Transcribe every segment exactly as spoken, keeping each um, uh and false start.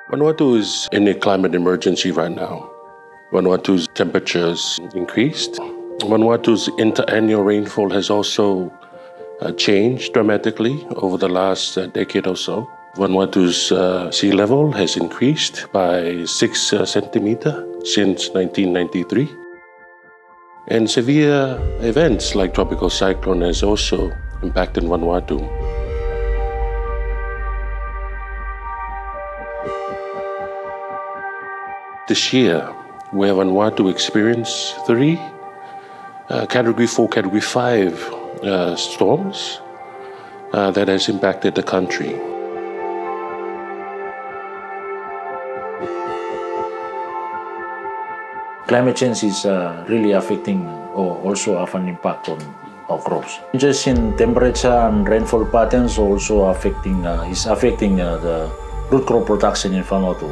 Vanuatu is in a climate emergency right now. Vanuatu's temperatures increased. Vanuatu's interannual rainfall has also uh, changed dramatically over the last uh, decade or so. Vanuatu's uh, sea level has increased by six uh, centimeters since nineteen ninety-three. And severe events like tropical cyclone has also impacted Vanuatu. This year, where Vanuatu experienced three uh, Category four, Category five uh, storms uh, that has impacted the country. Climate change is uh, really affecting or also have an impact on our crops. Changes in temperature and rainfall patterns also affecting uh, is affecting uh, the root crop production in Vanuatu.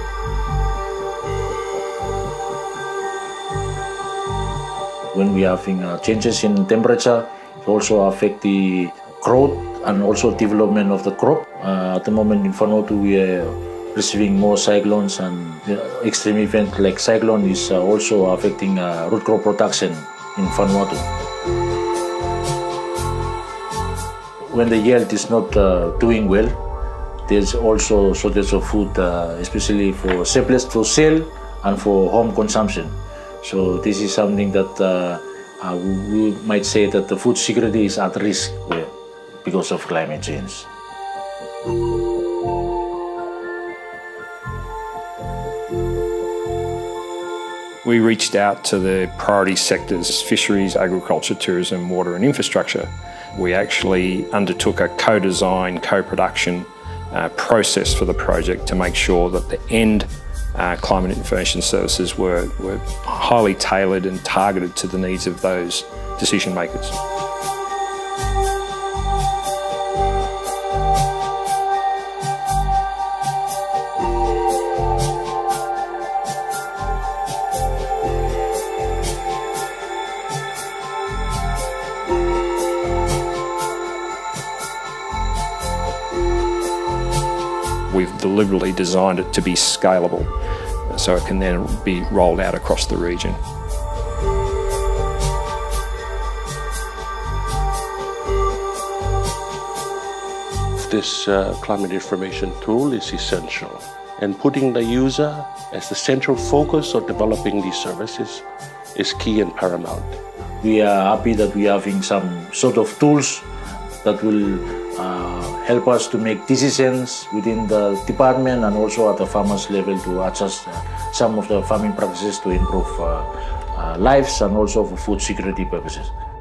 When we are having uh, changes in temperature, it also affect the growth and also development of the crop. Uh, at the moment in Vanuatu, we are receiving more cyclones, and the extreme event like cyclone is uh, also affecting uh, root crop production in Vanuatu. When the yield is not uh, doing well, there's also shortage of food, uh, especially for surplus to sell and for home consumption. So this is something that uh, uh, we might say that the food security is at risk because of climate change. We reached out to the priority sectors, fisheries, agriculture, tourism, water and infrastructure. We actually undertook a co-design, co-production uh, process for the project to make sure that the end uh, climate information services were, were highly tailored and targeted to the needs of those decision makers. We've deliberately designed it to be scalable, so it can then be rolled out across the region. This uh, climate information tool is essential, and putting the user as the central focus of developing these services is key and paramount. We are happy that we are having some sort of tools that will uh, help us to make decisions within the department and also at the farmers level to adjust uh, some of the farming practices to improve uh, uh, lives and also for food security purposes.